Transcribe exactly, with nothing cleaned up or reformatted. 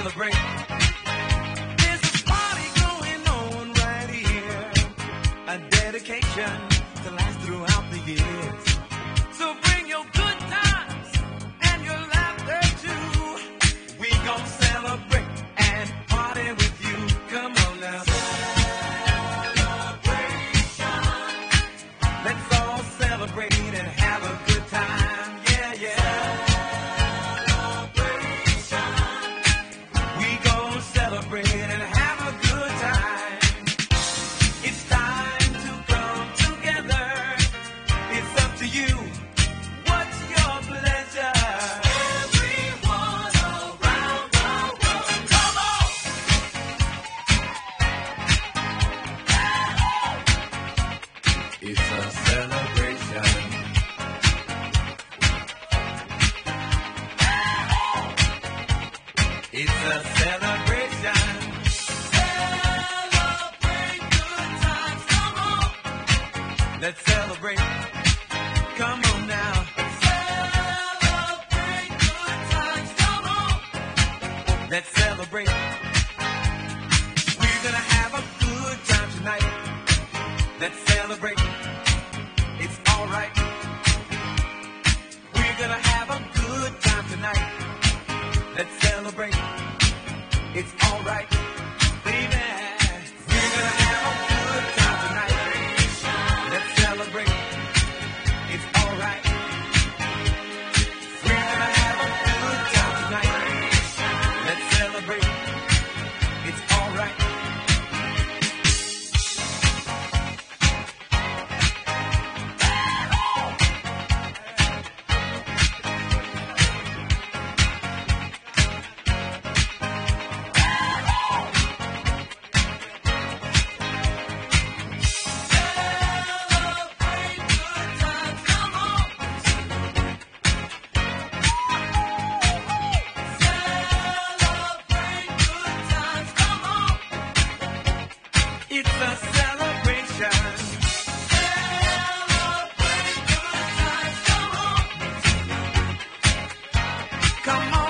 celebrate. There's a party going on right here, a dedication to last throughout the years. So bring your good times and your laughter too. We gon' celebrate and party with you. Come on now. Celebration. Let's all celebrate and have a good time. Yeah, yeah. Celebrate and have a good time. It's time to come together. It's up to you. What's your pleasure? Everyone around the world, come on! It's a celebration. It's a celebration. Celebrate good times, come on. Let's celebrate. Come on now. Celebrate good times, come on. Let's celebrate. We're gonna have a good time tonight. Let's celebrate. It's alright. We're gonna have a good time tonight. Let's celebrate. It's alright, baby. We're gonna have a good time tonight. Let's celebrate. It's alright. We're gonna have a good time tonight. Let's celebrate. It's alright. It's a celebration. Celebrate good times, come on. Come on.